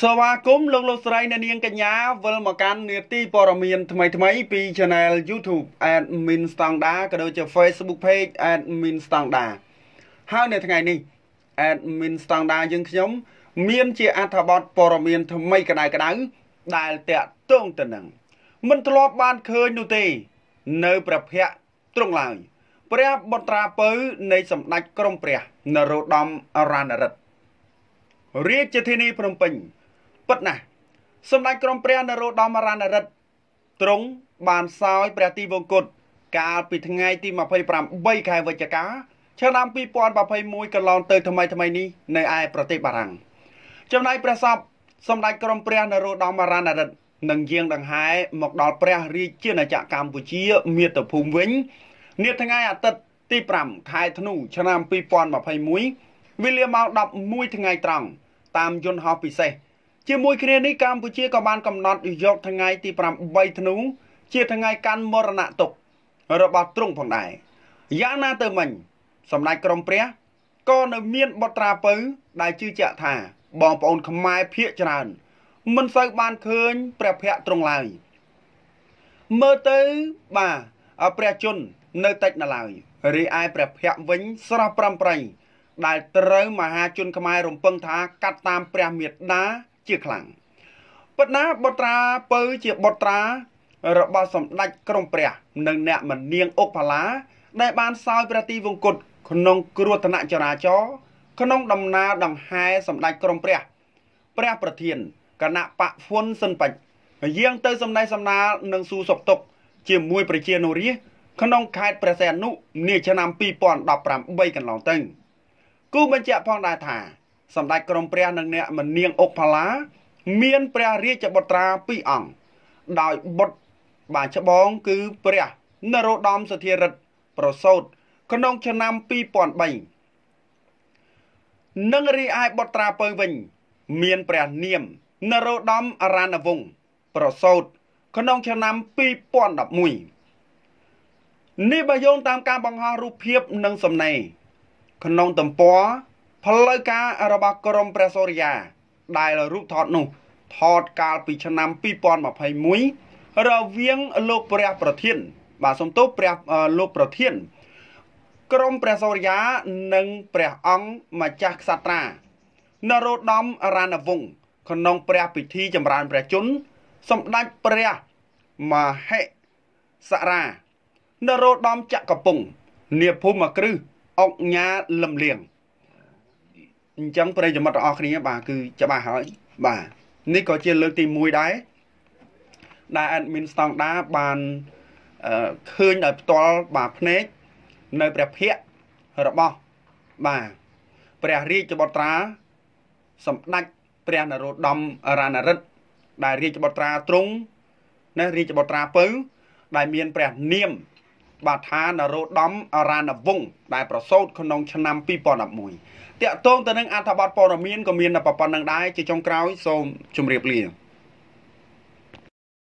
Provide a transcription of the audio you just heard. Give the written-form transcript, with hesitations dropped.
สวัสดีលោកលោកស្រីអ្នកនាងកញ្ញាវិលមកកាន់នាទីព័ត៌មានថ្មីពី Channel YouTube Admin Standard ក៏ដូចជា Facebook Page Admin Standard ហើយនៅថ្ងៃនេះ Admin Standard យើងខ្ញុំមានជាអត្ថបទព័ត៌មានថ្មីក្តៅដែលតាក់ទងទៅនឹងមិនធ្លាប់បានឃើញនោះទេនៅព្រះភ័ក្ត្រទ្រង់ឡើយព្រះបុត្រាពៅនៃសម្ដេចក្រមព្រះនរោត្តមរណរដ្ឋរាជធានីភ្នំពេញពិតណាស់សម្ដេចក្រមព្រះនរោត្តមរណរដ្ឋទ្រង់បានសោយព្រះទីវង្គតកាលពីថ្ងៃទី28ខែវិច្ឆិកាឆ្នាំ2021កន្លងទៅថ្មីនេះនៅឯប្រទេសបារាំងចំណែកព្រះសពសម្ដេចក្រមព្រះនរោត្តមរណរដ្ឋនឹងយាងដង្ហែមកដល់ព្រះរាជាណាចក្រកម្ពុជាមាតុភូមិវិញនាថ្ងៃអាទិត្យទី5ខែធ្នូឆ្នាំ2021វេលាម៉ោង11ថ្ងៃត្រង់តាមយន្តហោះពិសេសជាមួយគ្នានេះកម្ពុជាក៏បានកំណត់យកថ្ងៃទី8ធ្នូជាថ្ងៃកាន់មរណទុក្ខរបស់ទ្រង់ផងដែរយ៉ាងណាទៅមិញសម្ដេចក្រមព្រះក៏នៅមានបុត្រាពៅដែលជឿជាក់ថាបងប្អូនខ្មែរភាគច្រើនមិនសូវបានឃើញព្រះភ័ក្ត្រទ្រង់ឡើយមើលទៅបាទព្រះជន្មនៅតិចនៅឡើយរីឯព្រះភ័ក្ត្រវិញស្រស់ប្រំប្រៃដែលត្រូវមហាជនខ្មែររំពឹងថាកាត់តាមព្រះមេត្តាជាខ្លាំងប៉ុន្តែបុត្រាពៅជាបុត្រារបស់សម្ដេចក្រមព្រះនិងអ្នកមនាងអុកផាឡាដែលបានសោយព្រះទីវង្គតក្នុងគ្រោះថ្នាក់ចរាចរណ៍ក្នុងដំណើរដង្ហែសម្ដេចក្រមព្រះប្រធានគណៈបកហ៊ុនស៊ិនប៉ិចយាងទៅសម្ដែងសម្ដាលនឹងសួរសុខទុក្ខជាមួយប្រជានុរាស្ត្រក្នុងខេត្តព្រះសីហនុនាឆ្នាំ2018កន្លងទៅគូបញ្ជាក់ផងដែរថាសម្ដេចក្រមព្រះនិងអ្នកមនាងអុកផាឡាមានព្រះរាជបុត្រា2អង្គដោយបុត្របាទច្បងគឺព្រះនរោត្តមសទ្ធារិទ្ធប្រសូតក្នុងឆ្នាំ2003និងរីឯបុត្រាពៅវិញមានព្រះនាមនរោត្តមរណវង្សប្រសូតក្នុងឆ្នាំ2011នេះបើយោងតាមការបង្ហោះរូបភាពនិងសំណេរក្នុងទំព័រផ្លូវការរបស់ក្រមព្រះសូរិយាដែលរូបថតនោះថតកាលពីឆ្នាំ2021រវាងលោកព្រះប្រធានបាទសំទោសព្រះលោកប្រធានក្រមព្រះសូរិយានិងព្រះអង្គម្ចាស់ក្សត្រានរោត្តមរណវង្សក្នុងព្រះពិធីចម្រើនព្រះជន្មសម្ដេចព្រះមហេសរានរោត្តមចក្រពង្សនាភូមិគ្រឹះអុកញ៉ាលំលៀងអញ្ចឹងប្រិយមិត្តទាំងអស់គ្នាបាទគឺច្បាស់ហើយបាទនេះក៏ជាលើកទី1ដែរដែល Admin Standard បានឃើញដោយផ្ទាល់បាទភ្នែកនៅព្រះភ័ក្ត្ររបស់បាទព្រះរាជបុត្រាសម្ដេចព្រះនរោត្តមរណរដ្ឋដែលរាជបុត្រាទ្រង់ណារាជបុត្រាពៅដែលមានព្រះនាមបាទថានរោត្តមរណវង្សដែលប្រសូតក្នុងឆ្នាំ2011តាក់ទងទៅនឹងអត្ថបទព័ត៌មានក៏មានតែប៉ុណ្្នឹងដែរជាចុងក្រោយសូមជម្រាបលា